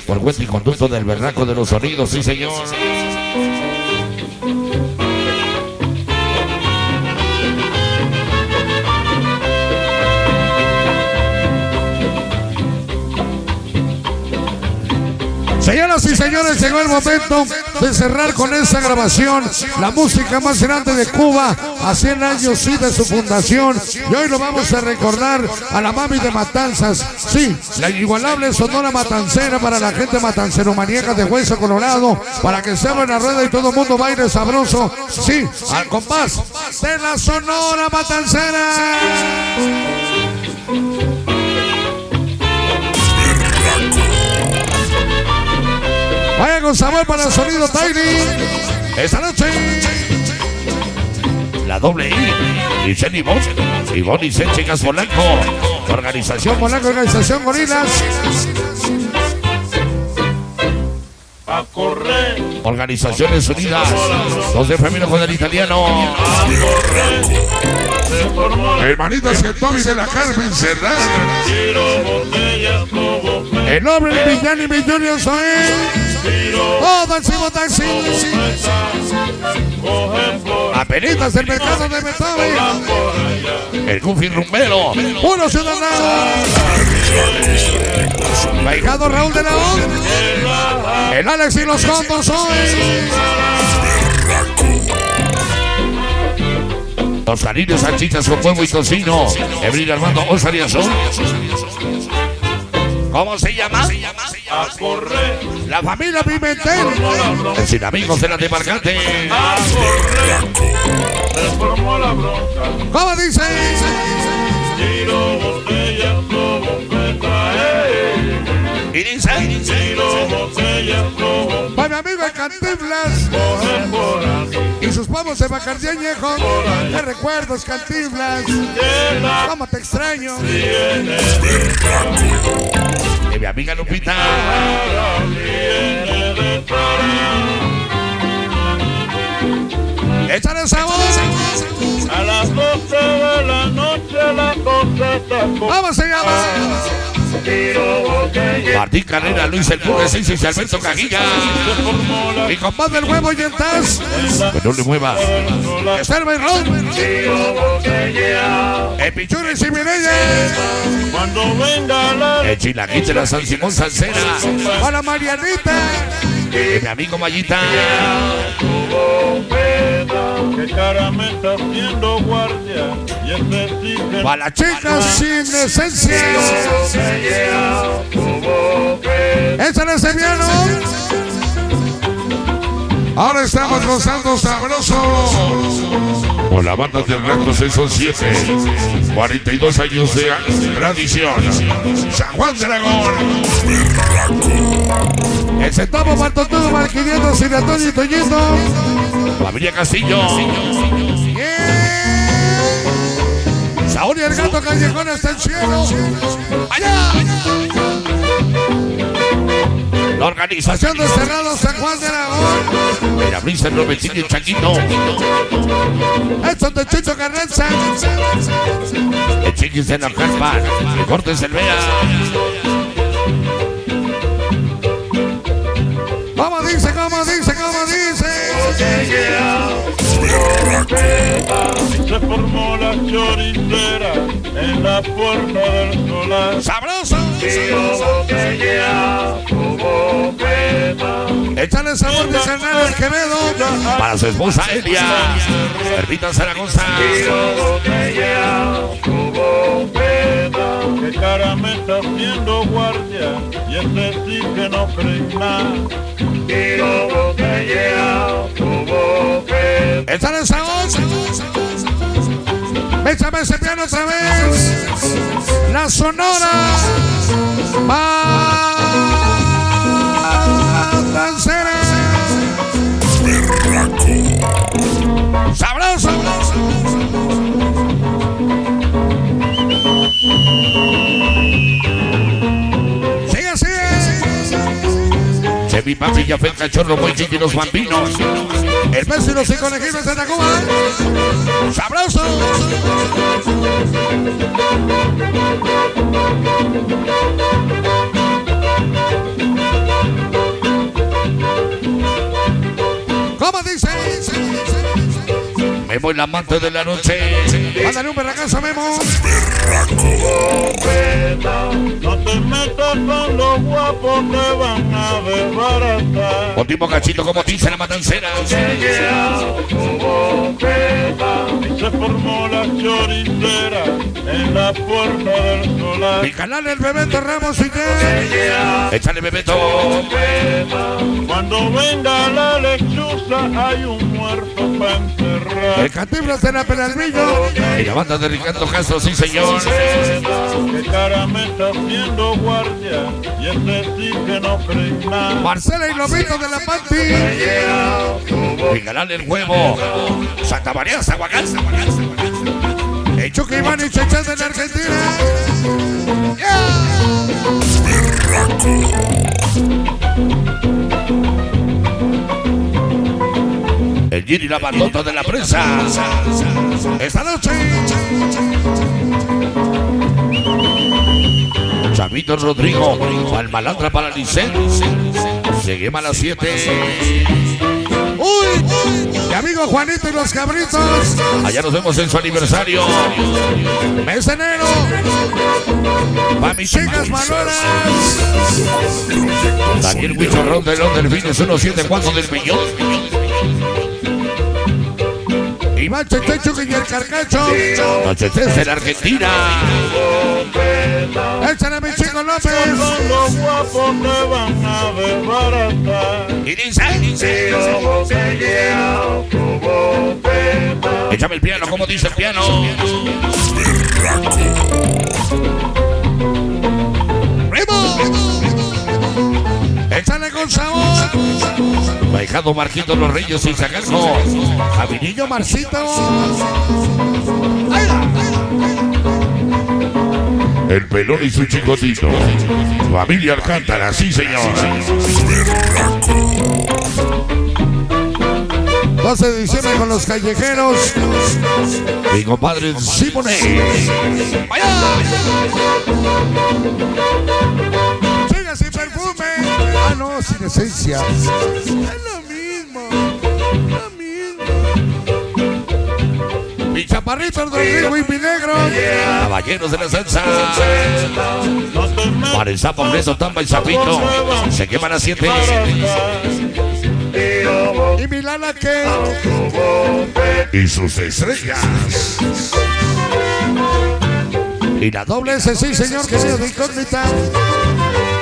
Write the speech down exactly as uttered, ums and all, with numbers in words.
por cuenta y conducto del Berraco de los Sonidos, sí señor. Señoras y señores, llegó el momento de cerrar con esta grabación la música más grande de Cuba a cien años sí de su fundación, y hoy lo vamos a recordar a la mami de Matanzas, sí, la inigualable Sonora Matancera para la gente matancero maníaca de Hueso Colorado, para que se abra la rueda y todo el mundo baile sabroso, sí, al compás de la Sonora Matancera. Vaya con sabor para el sonido Tiny. Esta noche La doble I, Licen Ivonne, Ivonne y Cen, chicas Polanco, Organización Polanco, Organización Gorilas. A correr. Organizaciones Unidas, dos de femenino con el italiano. Hermanitas que Tommy de la Carmen Serrano. El hombre el villano y millones soy. Todo el Cibo Taxi. Apenitas del mercado de Beethoven. El Goofy Rumbero. Uno ciudadano. Baijado Raúl de la O. El Alex y los Condos hoy. Los cariños salchichas con huevo y tocino. Ebril Armando Osariazón. ¿Cómo se llama? A correr. La familia Pimentel. El Sin Amigos de la Demarcante. A correr. Se formó la bronca. ¿Cómo dice? Tiro botella, no bombeta, eh. Y dice. Tiro botella, no bombeta. Para mi amigo el Cantinflas. Coge por ahí. Y sus pavos de Bacardí Añejo. Te recuerdos, Cantinflas. Llega. ¿Cómo te extraño? Viene. Y mi amiga Lupita. Viene de Échale sabor. a las doce de la noche la cosa está con. ¿Cómo se llama? Tiro botella. Martín Carrera, Luis El Purre, Cici y Alberto Caguilla. Se formó la Mi compadre del huevo y el Taz. Que no le mueva. Esterba y Ron. Tiro botella. El Pichuris y Mireya. Cuando venga la El Chilaquite, la San Simón Salcera. Para Marianita. Y mi amigo Mayita. que cara me está haciendo guardia y este sí que Para la chica sin esencia. Échale ese piano. Ahora estamos gozando sabroso. Con la banda del Rato seis son siete. cuarenta y dos años de tradición. San Juan de Aragón. El centavo Bartotudo, Marquiniendo, Siratoño y Toñito. Familia Castillo. Saúl y el gato callejón hasta el cielo. ¡Allá! La organización Estación Desterrados San Juan de Aragón. de la Brisa, el Robetín y el Chaquito. Estos de Chucho Carranza. El Chiquis de la Carpa. El Cortes del Vea. ¿Cómo dice? ¿Cómo dice? ¿Cómo dice? se formó la choricera en la puerta del solar. ¡Sabroso! Échale Échale sabor de Hernán Quevedo. Para su esposa Elia. Hermita Zaragoza. que cara me está haciendo guardia y este sí que no cree nada. Échale sabor. Échame ese piano otra vez. La Sonora Matancera. Sabroso. Sigue, sigue. Chevy Papi, ya fue el cachorro, muy chiqui y los bambinos. El pez y los inconegibles de Tacuba. Sabroso. Memo el amante de la noche. Mándale un berracazo, Memo. No te metas con los guapos, te van a desbaratar. Último cachito como dice la matancera. Y se formó la choricera en la puerta del solar. Mi canal el Bebeto Ramos y qué. Échale, Bebeto. Cuando venga la lechuza hay un muerto para enterrar. El Catiblas de la Peralvillo. Y la banda de Ricardo Castro, sí señor. Que cara me está haciendo guardia y este sí que no cree nada. Marcela y Lobito de la Panti. Mi canal el huevo. Santa María, Zaguacán. El Chucky Iván y Chechán de la Argentina. El Giri la bandota de la prensa. Esta noche. Chavito Rodrigo. Palmalandra para Licen. Seguimos a las siete. Uy, mi amigo Juanito y los Cabritos. Allá nos vemos en su aniversario. Mes de enero. Pa' mis Chicas valoras. Daniel Huichorrón de los Delfines ciento setenta y cuatro del millón. Iván Chetecho y el Carcacho. Noche tres de la Argentina. Échale a mi chico López. Con los guapos te van a desbaratar. Y dice. Échame el piano, como dice el piano. ¡Primo! Échale con sabor. Baijado Marquito Los Reyes y Zagalco. A mi niño Marcito. El pelón y su chicotito. Familia Alcántara, sí señor. doce de diciembre con los callejeros. Mi compadre Simone. Llega sin perfume. Ah, no, sin esencia. Es lo mismo. Lo mismo. Mi chaparrito Rodrigo y mi negro. Caballeros de la salsa. Para el sapo preso, tamba y sapito. Se queman a siete. Y mi Lala que. Y sus estrellas. Y la doble S, sí, señor, que sea de incógnita.